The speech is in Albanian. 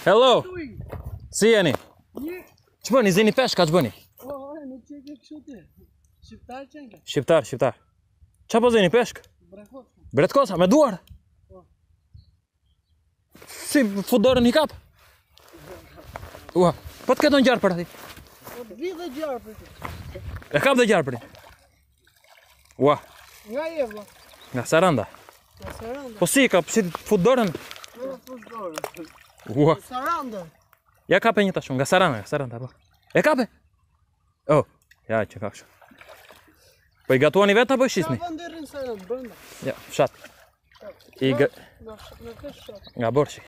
Hello! Si jeni? Që bëni, zini peshka, që bëni? Nuk që ke kështu ti. Shqiptar që nga? Shqiptar, shqiptar. Qa po zini peshk? Bretkosa. Bretkosa, me duar? Si, fut dorën i kap? Ua, po të keton gjarë për ati? Po të vi dhe gjarë për ti. E kap dhe gjarë për ti? Ua, Nga je vla? nga Saranda. Nga Saranda. Po si, ka si fut dorën? Nga fut dorë. Ua, Saranda. ja kape një tashun, nga Saranda, po. E kape? Oh, ja që ka kështu. Po i gatuani vetë apo i shisni? Nga vënderin Saranda, brënda. Ja, fshat. Nga kesh shatë. Nga borshi.